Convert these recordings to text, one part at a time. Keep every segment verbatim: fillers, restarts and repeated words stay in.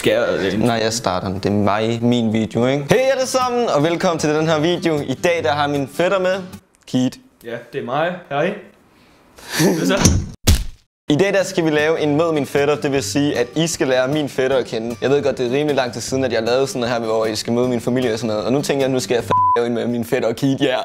Skal jeg? Nej, jeg starter den. Det er mig, min video, ikke? Hey alle sammen, og velkommen til den her video. I dag der har min fætter med, Keith. Ja, det er mig. Hej. Hvad så? I dag der skal vi lave en mød min fætter, det vil sige, at I skal lære min fætter at kende. Jeg ved godt, det er rimelig lang tid siden, at jeg lavede sådan her, hvor I skal møde min familie og sådan noget. Og nu tænker jeg, at nu skal jeg f*** lave en med min fætter og Keith, ja. Yeah.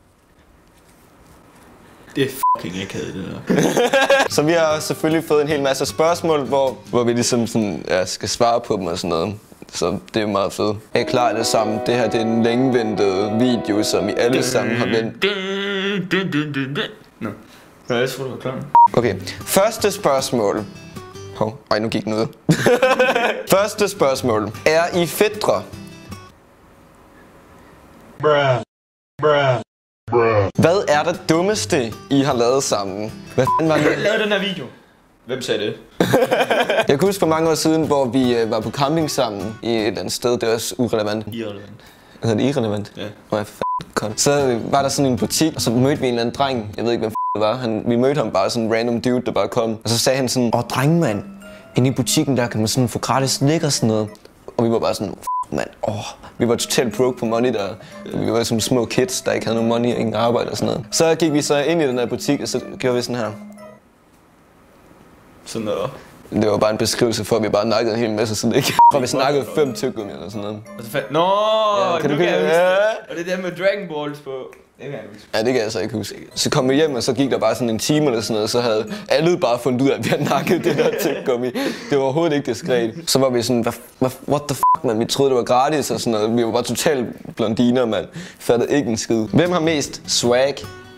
Det er fucking ikke det der. Så vi har selvfølgelig fået en hel masse spørgsmål, hvor, hvor vi ligesom sådan, ja, skal svare på dem og sådan noget. Så det er meget fedt. Er I klar alle sammen? Det her det er en længeventede video, som I alle sammen har ventet. Nå. Ja, jeg tror, du var klar. Okay, første spørgsmål. Hov, ej, nu gik noget. Første spørgsmål. Er I fætre? Bruh. Bruh. Bruh. Hvad er det dummeste, I har lavet sammen? Hvad fanden var det? Jeg lavede den her video. Hvem sagde det? Jeg kan huske for mange år siden, hvor vi øh, var på camping sammen i et eller andet sted. Det var også urelevant. Irrelevant. Hvad hedder det? Irrelevant? Ja. Nå, jeg f***ing Så øh, var der sådan en butik, og så mødte vi en eller anden dreng. Jeg ved ikke, hvem f*** det var. Han, vi mødte ham bare, sådan en random dude, der bare kom. Og så sagde han sådan, åh, dreng, mand. Inde i butikken, der kan man sådan få gratis slik og sådan noget. Og vi var bare sådan, f***, mand. Åh, vi var totalt broke på money der. Vi var som små kids, der ikke havde nogen money og ingen arbejde og sådan noget. Så gik vi så ind i den der butik, og så gjorde vi sådan her. Sådan noget. Det var bare en beskrivelse for, at vi bare nakkede en hel masse slik. Og vi snakkede fem tyggegummi eller sådan noget. Og så fandt... Nå, ja, kan nu du kan jeg huske ja. det. Og det der med Dragon Balls på... Det kan jeg huske. Ja, det kan jeg så ikke huske. Så kom vi hjem, og så gik der bare sådan en time eller sådan noget, så havde alle bare fundet ud af, at vi havde nakket det der tyggegummi. Det var overhovedet ikke diskret. Så var vi sådan, what the fuck, man? Vi troede, det var gratis og sådan noget. Vi var bare totalt blondiner, mand. Fattede ikke en skid. Hvem har mest swag?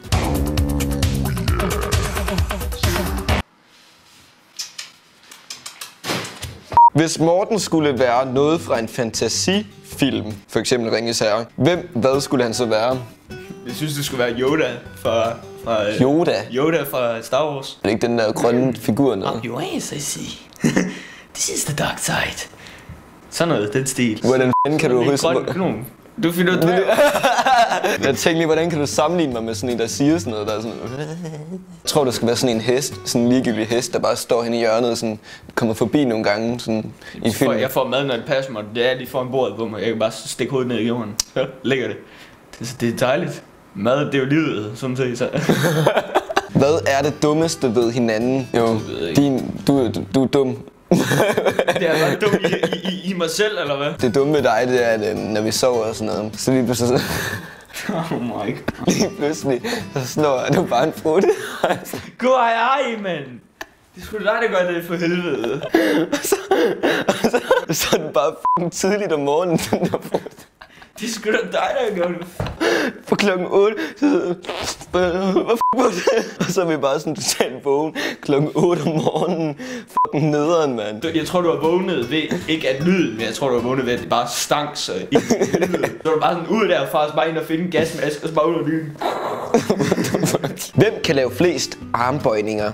Hvis Morten skulle være noget fra en fantasifilm, for eksempel Ringenes Herre, hvem, hvad skulle han så være? Jeg synes, det skulle være Yoda fra... fra Yoda? Yoda fra Star Wars. Er det ikke den der grønne figur noget? I'm your ass, I see. This is the dark side. Sådan noget, den stil. Hvordan fanden kan du huske... Grøn kanon. Du finder ud af Jeg tænkte lige, hvordan kan du sammenligne mig med sådan en, der siger sådan noget, der er sådan... Jeg tror, der skal være sådan en hest, sådan en ligegyldig hest, der bare står hen i hjørnet og sådan kommer forbi nogle gange sådan i filmen. Jeg får mad, når det passer mig. Det er lige foran bordet på mig. Jeg kan bare stikke hovedet ned i jorden. Så ligger det. Det, det er dejligt. Mad, det er jo livet, som du siger. Hvad er det dummeste ved hinanden? Jo, din, du, du, du er dum. Det er bare dum i, i, i mig selv, eller hvad? Det dumme ved dig, det er, at når vi sover og sådan noget, så lige pludselig så... Oh my god. Lige pludselig, så slår du bare en frut. Gå ej, mand! Det skulle dig, der gør det for helvede. og, så, og så, så er det bare f***ing tidligt om morgenen, den der frut. Det skulle da dig, der gør det. For klokken otte, så hvad f*** var det? Og så er vi bare sådan totalt vågen klokken otte om morgenen. Fucking nederen, mand. Jeg tror, du har vågnet ved, ikke at lyden, men jeg tror, du har vågnet ved, at det bare stank så i lyden. Så er du bare sådan ud derfra, så bare ind og finde en gasmaske, og så bare ud af lyden. Hvem kan lave flest armbøjninger?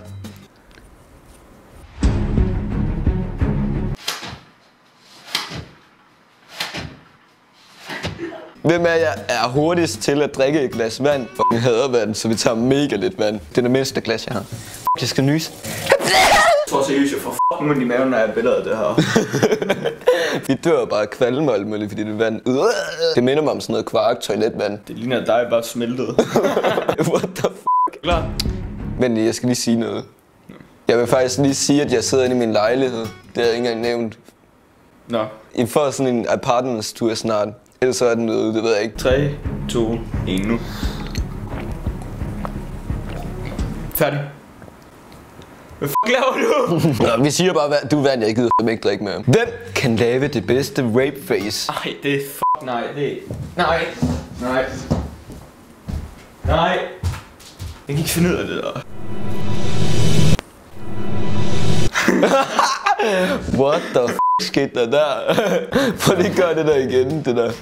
Hvem af jer er hurtigst til at drikke et glas vand? Fucking hader vand, så vi tager mega lidt vand. Det er det mindste glas, jeg har. Fuck, jeg skal nyse. Jeg tror seriøst, jeg får fucking ondt i maven, når jeg billeder af det her. Vi dør bare af kvalme og alt muligt, fordi det er vand. Det minder mig om sådan noget kvark toiletvand. Det ligner dig bare smeltet. What the fuck? Klar. Men jeg skal lige sige noget. Jeg vil faktisk lige sige, at jeg sidder inde i min lejlighed. Det har jeg ikke engang nævnt. Nå. I får sådan en apartmentstur snart. Ellers så er den ude, det ved jeg ikke. tre, to, et nu. Færdig. Hvad fuck laver du? Nå, vi siger bare, at du er vand, jeg gider fandme ikke drikke med. Hvem kan lave det bedste rape face? Ej, det er fuck nej, det er... Nej, nej. Nej. Jeg kan ikke finde ud af det der. What the f*** skete der der? Prøv lige at gøre det der igen, det der.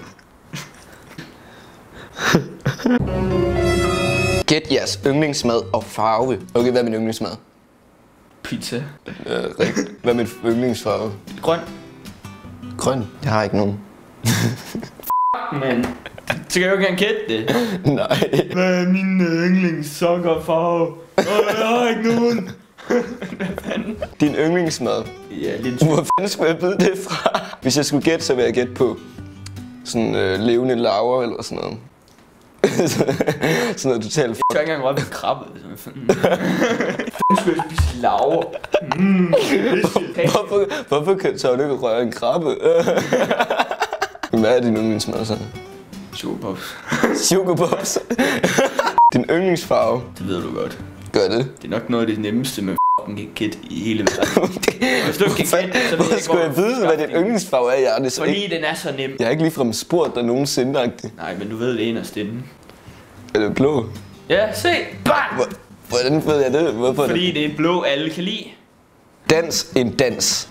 Gæt jeres yndlingsmad og farve. Okay, hvad er min yndlingsmad? Pizza. Ja, rigtigt. Hvad er min yndlingsfarve? Grøn. Grøn? Jeg har ikke nogen. Men så kan jeg jo ikke engang gætte det. Nej. Hvad er min yndlingssokkerfarve? Jeg har ikke nogen. Din yndlingsmad. Ja, lidt. Hvor fanden skulle jeg vide det fra? Hvis jeg skulle gætte, så ville jeg gætte på sådan øh, levende larver eller sådan noget. Sådan noget totalt f***. Jeg har ikke engang rørt med krabbe. Fanden skulle jeg spise larver? Mm, hvorfor, hvorfor kan du ikke røre en krabbe? Hvad er din yndlingsmad så? Chokopops. Chokopops? Din yndlingsfarve? Det ved du godt. Gør det? Det er nok noget af det nemmeste med f***ing kit i hele verden. Hvis du ikke kan gætte, så ved jeg ikke, skulle jeg vide, hvad din yndlingsfarve er, Jarne? Fordi den er så nem. Jeg har ikke ligefrem spurgt dig nogensinde. Nej, men du ved det inderst inden. Er det blå? Ja, se! Bang! Hvordan ved jeg det? Hvorfor Fordi det? det er blå, alle kan lide. Dans en dans.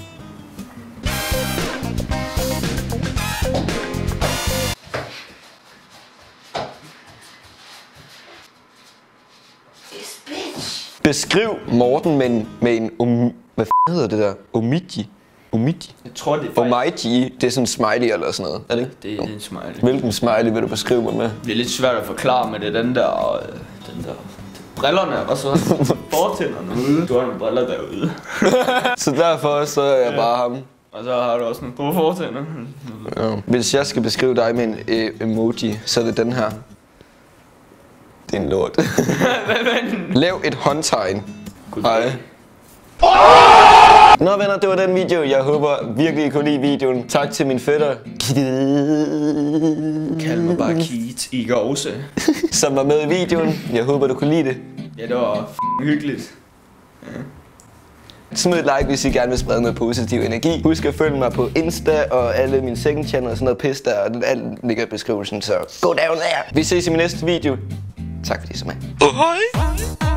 Beskriv Morten med en, med en um, hvad f*** hedder det der? Omiji? Omiji? Jeg tror det er faktisk... Omiji, det er sådan en smiley eller sådan noget, er det ikke? Det er en smiley. Hvilken smiley vil du beskrive mig med? Det er lidt svært at forklare, men det er den der... Øh, den der... Brillerne, og så fortænderne ude. Du har nogle briller derude. Så derfor så er jeg ja. bare ham. Og så har du også nogle gode fortænder. Ja. Hvis jeg skal beskrive dig med en øh, emoji, så er det den her. Det er en lort. Lav et håndtegn. Hej. Nå venner, det var den video. Jeg håber virkelig I kunne lide videoen. Tak til min fætter. Kald mig bare Keith i Gåse. Som var med i videoen. Jeg håber du kunne lide det. Ja, det var f***ing hyggeligt. Ja. Smid et like, hvis I gerne vil sprede noget positiv energi. Husk at følge mig på Insta og alle mine second channel og sådan noget pis der. Alt ligger i beskrivelsen, så go down there. Vi ses i min næste video. Tak fordi I så med. Hej.